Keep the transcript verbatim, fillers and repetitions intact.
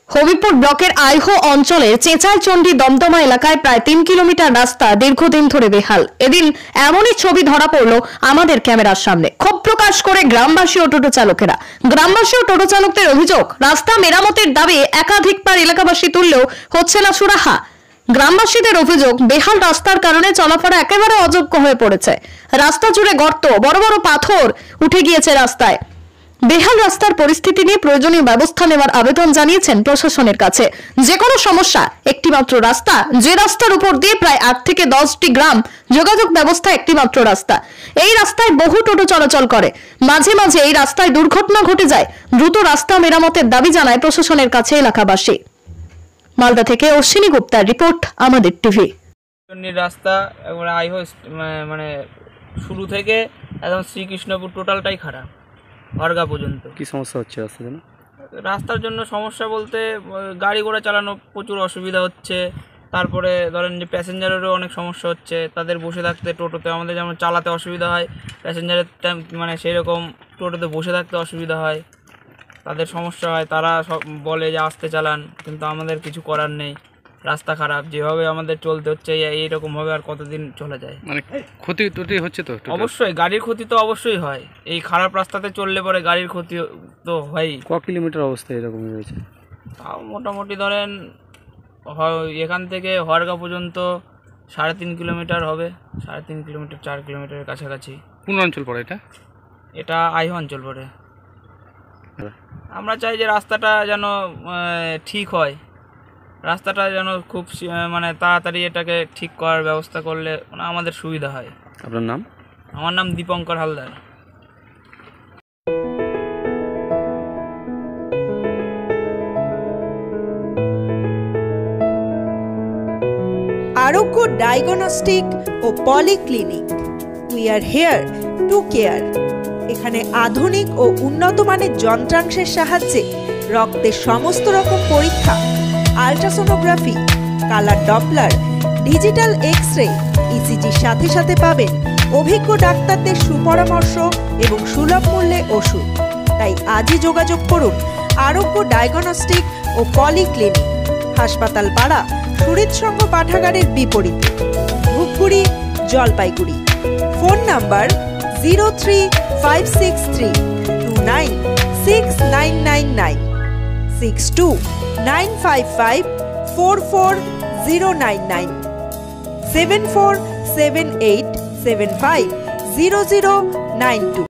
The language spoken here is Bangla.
হবিপুর ব্লকের আইহো অঞ্চলের চেঁচাইচন্ডী দমদমা এলাকায় প্রায় তিন কিলোমিটার রাস্তা দীর্ঘদিন ধরে বেহাল। এদিন এমনই ছবি ধরা পড়লো আমাদের ক্যামেরার সামনে। ক্ষোভ প্রকাশ করে গ্রামবাসী ও টোটো চালকেরা। গ্রামবাসী ও টোটো চালকদের অভিযোগ, রাস্তা মেরামতের দাবি একাধিকবার এলাকাবাসী তুললেও হচ্ছে না সুরাহা। গ্রামবাসীদের অভিযোগ, বেহাল রাস্তার কারণে চলাফেরা একেবারে অযোগ্য হয়ে পড়েছে। রাস্তা জুড়ে গর্ত, বড় বড় পাথর উঠে গিয়েছে রাস্তায়। বেহাল রাস্তার পরিস্থিতি নিয়ে প্রয়োজনীয় ব্যবস্থা নেওয়ার আবেদন জানিয়েছেন প্রশাসনের কাছে। যে কোনো সমস্যা একটি মাত্র রাস্তা, যে রাস্তার উপর দিয়ে প্রায় আট থেকে দশটি গ্রাম যোগাযোগ ব্যবস্থা একটি মাত্র রাস্তা। এই রাস্তায় বহু টোটো চলাচল করে, মাঝে মাঝে এই রাস্তায় দুর্ঘটনা ঘটে যায়। দ্রুত রাস্তা মেরামতের দাবি জানায় প্রশাসনের কাছে এলাকাবাসী। মালদা থেকে অশ্বিনী গুপ্তার রিপোর্ট, আমাদের টিভি। রাস্তা আইহো মানে শুরু থেকে একদম শ্রীকৃষ্ণপুর টোটালটাই খারাপ, হরগা পর্যন্ত। কি সমস্যা হচ্ছে রাস্তার জন্য? রাস্তার জন্য সমস্যা বলতে গাড়ি ঘোড়া চালানো প্রচুর অসুবিধা হচ্ছে। তারপরে ধরেন যে প্যাসেঞ্জারেরও অনেক সমস্যা হচ্ছে, তাদের বসে থাকতে টোটোতে আমাদের যেমন চালাতে অসুবিধা হয়, প্যাসেঞ্জারের মানে সেই রকম টোটোতে বসে থাকতে অসুবিধা হয়, তাদের সমস্যা হয়। তারা সব বলে যে আসতে চালান, কিন্তু আমাদের কিছু করার নেই। রাস্তা খারাপ, যেভাবে আমাদের চলতে হচ্ছে এইরকমভাবে আর কতদিন চলে যায়। মানে ক্ষতি টতি হচ্ছে তো? অবশ্যই গাড়ির ক্ষতি তো অবশ্যই হয়। এই খারাপ রাস্তাতে চললে পরে গাড়ির ক্ষতি তো হয়ই। ক কিলোমিটার অবস্থা এরকম রয়েছে? তাও মোটামুটি ধরেন এখান থেকে হরগা পর্যন্ত সাড়ে তিন কিলোমিটার হবে, সাড়ে তিন কিলোমিটার চার কিলোমিটারের কাছাকাছি। কোন অঞ্চল পড়ে এটা? এটা আইহো অঞ্চল পড়ে। আমরা চাই যে রাস্তাটা যেন ঠিক হয়, রাস্তাটা যেন খুব মানে তাড়াতাড়ি এটাকে ঠিক করার ব্যবস্থা করলে আমাদের সুবিধা হয়। আপনার নাম? আমার নাম দীপঙ্কর হালদার। আরোগ্য ডায়াগনস্টিক ও polyclinic, we are here to care. এখানে আধুনিক ও উন্নত মানের যন্ত্রাংশের সাহায্যে রক্তের সমস্ত রকম পরীক্ষা, ultrasonography, colour Doppler, digital X-ray, ইসিজির সাথে সাথে পাবেন অভিজ্ঞ ডাক্তারদের সুপরামর্শ এবং সুলভ মূল্যে ওষুধ। তাই আজই যোগাযোগ করুন আরোগ্য ডায়াগনস্টিক ও পলিক্লিনিক, হাসপাতাল পাড়া, সুরিৎসংঘ পাঠাগারের বিপরীতে, Dhupguri, Jalpaiguri. Phone number zero three five six three two nine six nine nine nine, six two nine five five four four zero nine nine, seven four seven eight seven five zero zero nine two.